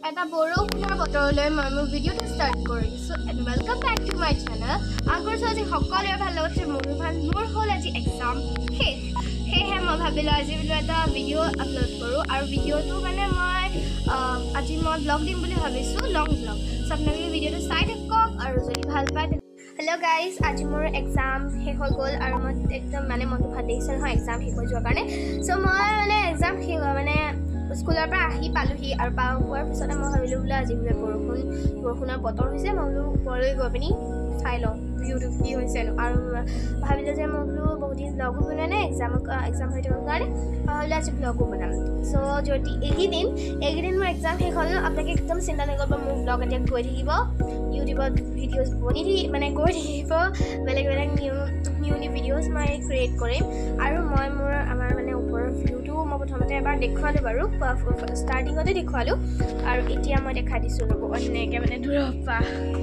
এটা বৰষুণৰ বতৰলৈ মই মোৰ ভিডিঅ'টো ষ্টাৰ্ট কৰিছোঁ and welcome back to my channel. আগৰ আজি সকলোৰে ভাল লগতে মোৰো ভাল। মোৰ হ'ল আজি এক্সাম শেষ, সেয়েহে মই ভাবিলোঁ আজি বোলো এটা ভিডিঅ' আপলোড কৰোঁ। আৰু ভিডিঅ'টো মানে মই আজি ব্লগ দিম বুলি ভাবিছোঁ, লং ব্লগ। চ' আপোনালোকে ভিডিঅ'টো চাই থাকক আৰু যদি ভাল পায়। হেল্ল' গাইজ, আজি মোৰ এক্সাম শেষ হৈ গ'ল আৰু মই একদম মানে মনটো ভাল লাগিছে নহয় এক্সাম শেষ হৈ যোৱাৰ কাৰণে। চ' মই মানে এক্সাম শেষ মানে স্কুলৰ পৰা আহি পালোহি আৰু পোৱাৰ পিছতে মই ভাবিলোঁ বোলে আজি বোলে বৰষুণৰ বতৰ হৈছে, মই বোলো ওপৰলৈ গৈ পিনি চাই লওঁ ভিউটো কি হৈছে আৰু ভাবিলোঁ যে মই বোলো বহুত দিন ব্লগো বনোৱা নাই এক্সাম হৈ থকাৰ কাৰণে, ভাবিলোঁ আজি ব্লগো বনাম। চ' যদি এইকেইদিন মোৰ এক্সাম শেষ হ'ল, আপোনালোকে একদম চিন্তা নকৰিব, মোৰ ব্লগ এতিয়া গৈ থাকিব, ইউটিউবত ভিডিঅ'জ মানে গৈ থাকিব, বেলেগ নিউ ভিডিঅ'জ মই ক্ৰিয়েট কৰিম। আৰু মই আমাৰ মানে ওপৰৰ ভিউটো মই প্ৰথমতে এবাৰ দেখুৱালোঁ বাৰু, ষ্টাৰ্টিঙতে দেখুৱালোঁ আৰু এতিয়া মই দেখাই দিছোঁ ৰ'ব এনেকৈ মানে দূৰৰ পৰা।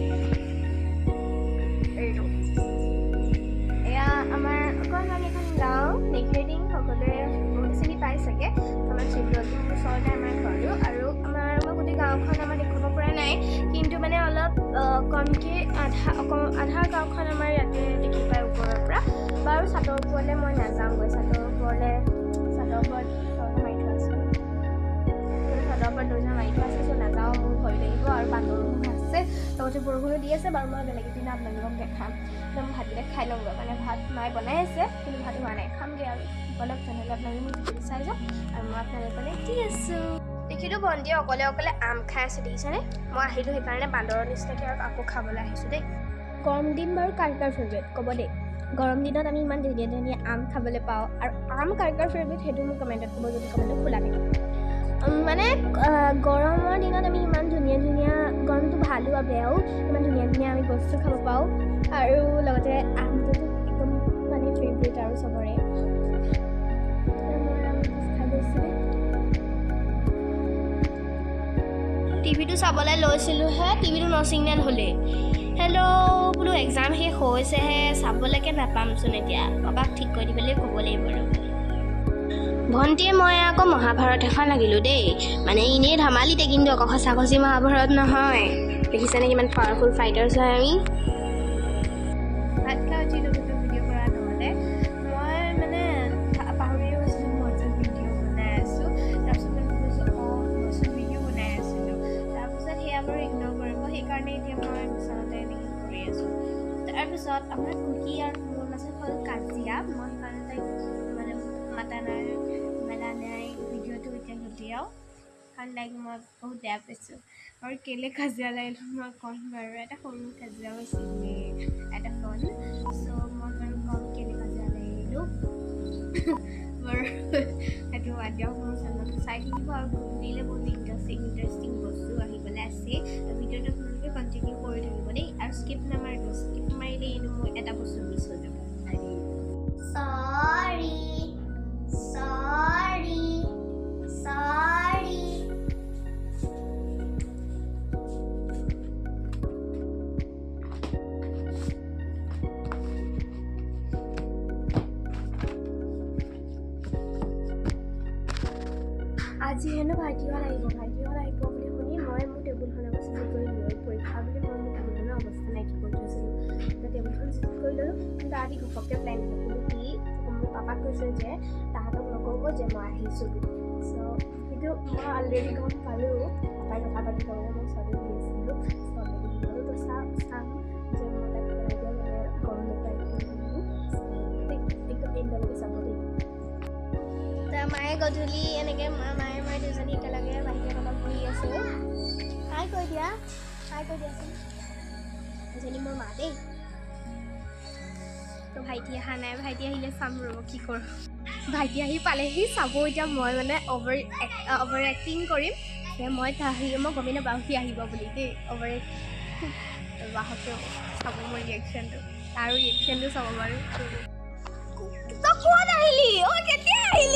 এইটো এয়া আমাৰ অকণমান এখন গাঁও, নেঘেৰিং, সকলোৱে বহুত চিনি পাই চাগে। আমাৰ শিৱদৌলৰ ওচৰতে আমাৰ ঘৰটো আৰু মই গোটেই গাঁওখন আমাৰ দেখুৱাব পৰা নাই, কিন্তু মানে অলপ কমকৈ আধা গাঁওখন আমাৰ ইয়াতে দেখি পায় ওপৰৰ পৰা। বাৰু ছাদৰ ওপৰলৈ মই নাযাওঁগৈ, ছাদৰ ওপৰত দৰ্জা মাৰি থোৱা আছে, চ' নাযাওঁ, মোৰ ভয় লাগিব আৰু বান্দৰো আছে, লগতে বৰষুণো দি আছে। বাৰু মই বেলেগ এদিন আপোনালোকক দেখাম। একদম ভাতকেইটা খাই লওঁগৈ, মানে ভাত মায়ে বনাই আছে কিন্তু ভাত হোৱা নাই, খামগৈ আৰু অলপ। তেনেহ'লে আপোনালোকে মোক ভিডিঅ'টো চাই যাওক আৰু মই আপোনালোকলৈ দি আছোঁ। দেখিলোঁ ভণ্টিয়ে অকলে আম খাই আছে, দেখিছেনে? মই আহিলোঁ সেইকাৰণে বান্দৰৰ নিচিনাকৈ আৰু আকৌ খাবলৈ আহিছোঁ দেই। গৰম দিন বাৰু কাৰ ফেভৰেট ক'ব দেই। গৰম দিনত আমি ইমান ধুনীয়া আম খাবলৈ পাওঁ, আৰু আম কাৰ ফেভৰেট সেইটো মোক কমেণ্টত ক'ব, যদি কমেণ্টটো খোলা থাকে। মানে গৰমৰ দিনত আমি ইমান ধুনীয়া গৰমটো ভালো আৰু বেয়াও, ইমান ধুনীয়া আমি বস্তু খাব পাওঁ, আৰু লগতে আমটোতো একদম মানে ফেভৰেট আৰু চবৰে। টিভিটো চাবলৈ লৈছিলোঁহে, টিভিটো নচিগনেল হ'লেই। হেল্ল' বোলো এক্সাম শেষ হৈছেহে, চাবলৈকে নাপামচোন, এতিয়া পাপাক ঠিক কৰি দিবলৈ ক'ব লাগিব আৰু। ভণ্টিয়ে মই আকৌ মহাভাৰত এখন লাগিলোঁ দেই, মানে এনেই ধেমালিতে, কিন্তু আকৌ সঁচি মহাভাৰত নহয়। দেখিছেনে কিমান পাৱাৰফুল ফাইটাৰ্ছ হয় আমি। ভাত খাই উঠিলোঁ, কিন্তু ভিডিঅ' কৰা নহ'লে। মই মানে পাহৰি গৈছিলোঁ মই যে ভিডিঅ' বনাই আছোঁ। তাৰপিছত মই ভাবিছোঁ মইচোন ভিডিঅ' বনাই আছিলোঁ, তাৰপিছত সেয়া বাৰু ইগন'ৰ কৰিব, সেইকাৰণে এতিয়া মই বিচনাতে এনেকৈ কৰি আছোঁ। তাৰপিছত আপোনাৰ কুহি আৰু মোৰ মাজত হ'ল কাজিয়া, মই সেইকাৰণে তাইক মানে মাতা নাই, মেলা নাই, ভিডিঅ'টো এতিয়া নুলিয়াওঁ, কাৰণ লাইক মই বহুত বেয়া পাইছোঁ। আৰু কেলৈ কাজিয়া লাগিলোঁ মই ক'ম বাৰু, এটা সৰু কাজিয়া হৈছিলে এটা ফোন। চ' মই বাৰু ক'ম কেলৈ কাজিয়া লাগিলোঁ বাৰু, সেইটো বাদ দিয়ক। মোৰ চেনেলটো চাই থাকিব আৰু গধূলিলৈ বহুত ইণ্টাৰেষ্টিং বস্তু আহিবলৈ আছে। ভিডিঅ'টো আপোনালোকে কণ্টিনিউ কৰি থাকিব দেই, আৰু স্কিপ নামাৰিব, স্কিপ মাৰিলে এনেও মোৰ এটা বস্তু মিছ হৈ যাব। Sorry. আজি হেনো ভাইটিহঁত আহিব বুলি শুনি মই মোৰ টেবুলখনৰ পৰা চিজিল কৰি লৈ পৰীক্ষা বুলি মই মোৰ টেবুলখনৰ অৱস্থা নাইকিয়া কৰি থৈছিলোঁ। টেবুলখন চিজিল কৰি ল'লোঁ, কিন্তু আজি ঘপককৈ প্লেন থাকিলোঁ কি মোৰ পাপাক কৈছে যে তাহাঁতক নক'ব যে মই আহিছোঁ বুলি। চ' কিন্তু মই অলৰেডি গম পালোঁ, পাপাই কথা পাতি থাকোঁতে মই ছোৱালী দি আছিলোঁ, তো চাম যে মই তাক কেনেকৈ মানে গম নাপাই একদম এণ্ডলৈকে চাব দেই। মায়ে গধূলি এনেকৈ মায়ে মই দুজনী একেলগে বাহিৰত অলপ ঘূৰি আছোঁ। হাই কৈ দিয়াচোন, এজনী মোৰ মা দেই। তো ভাইটি অহা নাই, ভাইটি আহিলে চাম ৰ'ব কি কৰোঁ। ভাইটি আহি পালেহি, চাব এতিয়া মই মানে অভাৰ এক্টিং কৰিম যে মই গমেই নাপাওঁ সি আহিব বুলি দেই, বাহঁতেও চাব মোৰ ৰিয়েকশ্যনটো, তাৰো ৰিয়েকশ্যনটো চাব বাৰু। ক'ত আহিলি? কেতিয়া আহিলি?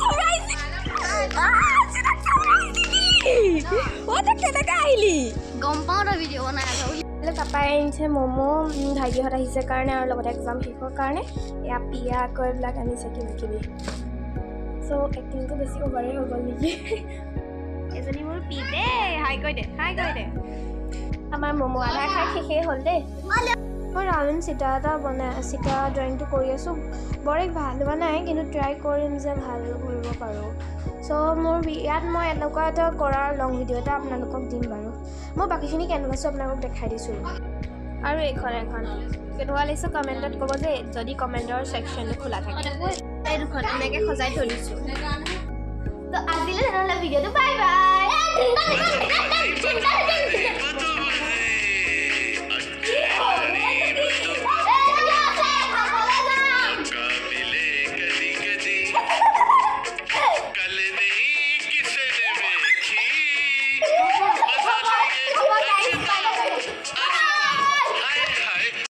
কেনেকৈ আহিলি? গম পাওঁ তই ভিডিঅ' বনাই আছ বুলি। পাপাই আনিছে ম'ম', ভাইটিহঁত আহিছে কাৰণে, আৰু লগতে এক্সাম শেষৰ কাৰণে এয়া পিয়া আকৌ এইবিলাক আনিছে কিবাকিবি। চ' এক্টিংটো বেছি অভাৰেই হৈ গ'ল নেকি। এজনী মোৰ পি দেই, হাই কৈ দে আমাৰ ম'ম' আধা খাই শেষেই হ'ল দেই মই ৰাউণ্ড চিটা এটা চিটা ড্ৰয়িংটো কৰি আছোঁ বৰ এক ভাল হোৱা নাই কিন্তু ট্ৰাই কৰিম যে ভাল কৰিব পাৰোঁ চ' মোৰ ইয়াত মই এনেকুৱা এটা কৰাৰ লং ভিডিঅ' এটা আপোনালোকক দিম বাৰু মই বাকীখিনি কেনভাছো আপোনালোকক দেখাই দিছোঁ আৰু এখন কেনেকুৱা লাগিছে কমেণ্টত ক'ব যে যদি কমেণ্টৰ ছেকশ্যনটো খোলা থাকে এই দুখন এনেকৈ সজাই থৈ দিছোঁ তো আজিলৈ তেনেহ'লে ভিডিঅ'টো বাই বাই